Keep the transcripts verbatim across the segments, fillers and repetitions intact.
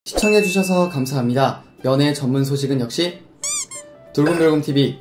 시청해주셔서 감사합니다. 연애 전문 소식은 역시 돌곰별곰티비.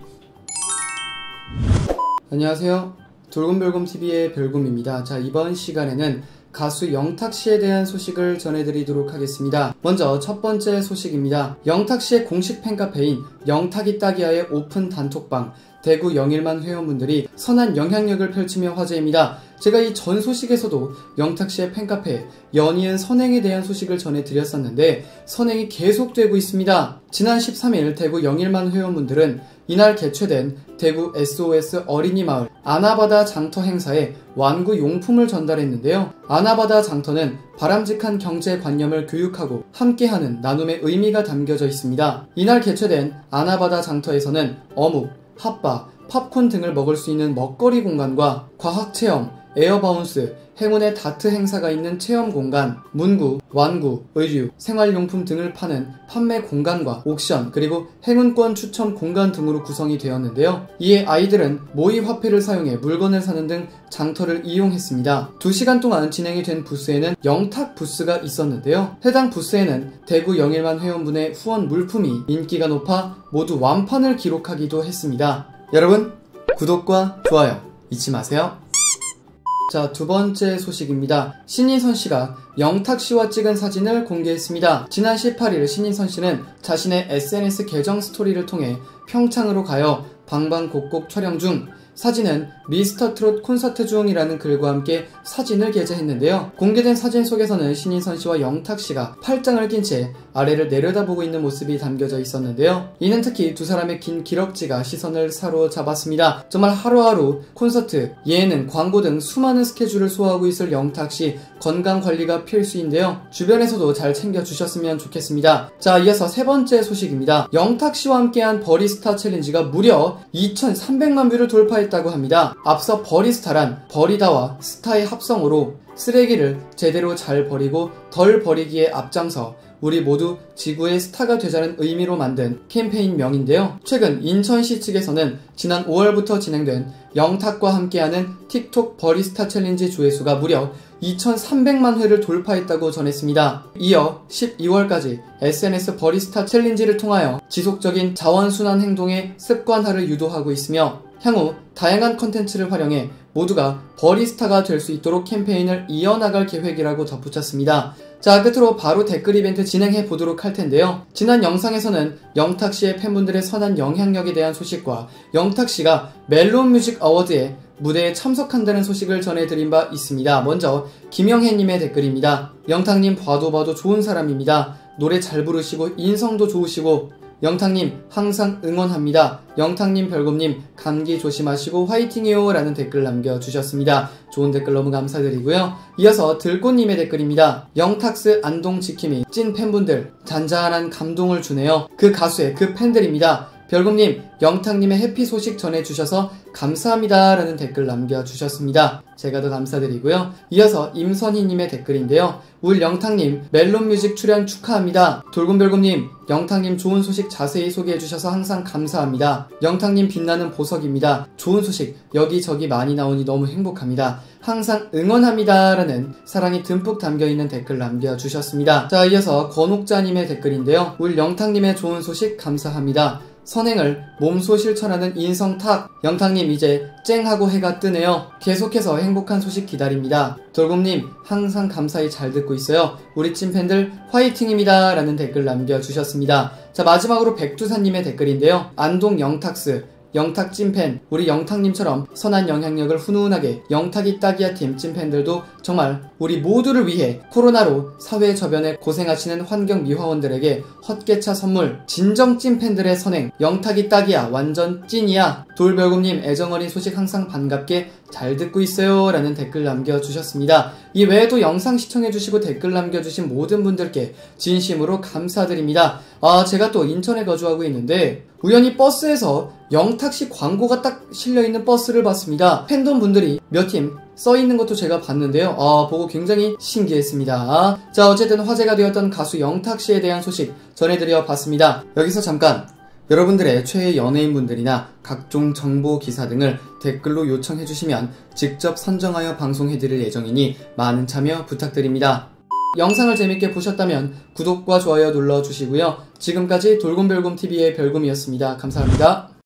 안녕하세요. 돌곰별곰티비의 별곰입니다. 자, 이번 시간에는 가수 영탁씨에 대한 소식을 전해드리도록 하겠습니다. 먼저 첫 번째 소식입니다. 영탁씨의 공식 팬카페인 영탁이 딱이야의 오픈 단톡방, 대구 영일만 회원분들이 선한 영향력을 펼치며 화제입니다. 제가 이 전 소식에서도 영탁씨의 팬카페 연이은 선행에 대한 소식을 전해드렸었는데 선행이 계속되고 있습니다. 지난 십삼 일 대구 영일만 회원분들은 이날 개최된 대구 에스오에스 어린이마을 아나바다 장터 행사에 완구 용품을 전달했는데요. 아나바다 장터는 바람직한 경제관념을 교육하고 함께하는 나눔의 의미가 담겨져 있습니다. 이날 개최된 아나바다 장터에서는 어묵, 핫바, 팝콘 등을 먹을 수 있는 먹거리 공간과 과학체험, 에어바운스, 행운의 다트 행사가 있는 체험 공간, 문구, 완구, 의류, 생활용품 등을 파는 판매 공간과 옥션, 그리고 행운권 추첨 공간 등으로 구성이 되었는데요. 이에 아이들은 모의 화폐를 사용해 물건을 사는 등 장터를 이용했습니다. 두 시간 동안 진행이 된 부스에는 영탁 부스가 있었는데요. 해당 부스에는 대구 영일만 회원분의 후원 물품이 인기가 높아 모두 완판을 기록하기도 했습니다. 여러분, 구독과 좋아요 잊지 마세요. 자, 두 번째 소식입니다. 신인선씨가 영탁씨와 찍은 사진을 공개했습니다. 지난 십팔 일 신인선씨는 자신의 에스엔에스 계정 스토리를 통해 평창으로 가요 방방곡곡 촬영 중, 사진은 미스터트롯 콘서트 중이라는 글과 함께 사진을 게재했는데요. 공개된 사진 속에서는 신인선씨와 영탁씨가 팔짱을 낀 채 아래를 내려다보고 있는 모습이 담겨져 있었는데요. 이는 특히 두 사람의 긴 기럭지가 시선을 사로잡았습니다. 정말 하루하루 콘서트, 예능, 광고 등 수많은 스케줄을 소화하고 있을 영탁씨, 건강관리가 필수인데요. 주변에서도 잘 챙겨주셨으면 좋겠습니다. 자, 이어서 세 번째 소식입니다. 영탁씨와 함께한 버리스타 챌린지가 무려 이천삼백만 뷰를 돌파했다고 합니다. 앞서 버리스타란 버리다와 스타의 합성어로 쓰레기를 제대로 잘 버리고 덜 버리기에 앞장서 우리 모두 지구의 스타가 되자는 의미로 만든 캠페인명인데요. 최근 인천시 측에서는 지난 오월부터 진행된 영탁과 함께하는 틱톡 버리스타 챌린지 조회수가 무려 이천삼백만 회를 돌파했다고 전했습니다. 이어 십이월까지 에스엔에스 버리스타 챌린지를 통하여 지속적인 자원순환 행동의 습관화를 유도하고 있으며 향후 다양한 컨텐츠를 활용해 모두가 버리스타가 될 수 있도록 캠페인을 이어나갈 계획이라고 덧붙였습니다. 자, 끝으로 바로 댓글 이벤트 진행해 보도록 할 텐데요. 지난 영상에서는 영탁씨의 팬분들의 선한 영향력에 대한 소식과 영탁씨가 멜론뮤직 어워드에 무대에 참석한다는 소식을 전해드린 바 있습니다. 먼저 김영혜님의 댓글입니다. 영탁님 봐도 봐도 좋은 사람입니다. 노래 잘 부르시고 인성도 좋으시고 영탁님 항상 응원합니다. 영탁님 별곰님 감기 조심하시고 화이팅해요 라는 댓글 남겨주셨습니다. 좋은 댓글 너무 감사드리고요. 이어서 들꽃님의 댓글입니다. 영탁스 안동 지킴이 찐 팬분들 잔잔한 감동을 주네요. 그 가수의 그 팬들입니다. 별곰님, 영탁님의 해피 소식 전해주셔서 감사합니다 라는 댓글 남겨주셨습니다. 제가 더 감사드리고요. 이어서 임선희님의 댓글인데요. 울 영탁님 멜론뮤직 출연 축하합니다. 돌곰별곰님, 영탁님 좋은 소식 자세히 소개해주셔서 항상 감사합니다. 영탁님 빛나는 보석입니다. 좋은 소식 여기저기 많이 나오니 너무 행복합니다. 항상 응원합니다 라는 사랑이 듬뿍 담겨있는 댓글 남겨주셨습니다. 자, 이어서 권옥자님의 댓글인데요. 울 영탁님의 좋은 소식 감사합니다. 선행을 몸소 실천하는 인성탁, 영탁님 이제 쨍하고 해가 뜨네요. 계속해서 행복한 소식 기다립니다. 돌곰님 항상 감사히 잘 듣고 있어요. 우리 찐팬들 화이팅입니다 라는 댓글 남겨주셨습니다. 자, 마지막으로 백두산님의 댓글인데요. 안동 영탁스 영탁 찐팬, 우리 영탁님처럼 선한 영향력을 훈훈하게 영탁이 딱이야 팀 찐팬들도 정말 우리 모두를 위해 코로나로 사회 저변에 고생하시는 환경미화원들에게 헛개차 선물, 진정 찐팬들의 선행, 영탁이 딱이야 완전 찐이야. 돌별곰님 애정어린 소식 항상 반갑게 잘 듣고 있어요 라는 댓글 남겨주셨습니다. 이 외에도 영상 시청해주시고 댓글 남겨주신 모든 분들께 진심으로 감사드립니다. 아, 제가 또 인천에 거주하고 있는데 우연히 버스에서 영탁씨 광고가 딱 실려있는 버스를 봤습니다. 팬덤 분들이 몇 팀 써있는 것도 제가 봤는데요. 아, 보고 굉장히 신기했습니다. 자, 어쨌든 화제가 되었던 가수 영탁씨에 대한 소식 전해드려 봤습니다. 여기서 잠깐 여러분들의 최애 연예인분들이나 각종 정보 기사 등을 댓글로 요청해주시면 직접 선정하여 방송해드릴 예정이니 많은 참여 부탁드립니다. 영상을 재밌게 보셨다면 구독과 좋아요 눌러주시고요. 지금까지 돌곰별곰티비의 별곰이었습니다. 감사합니다.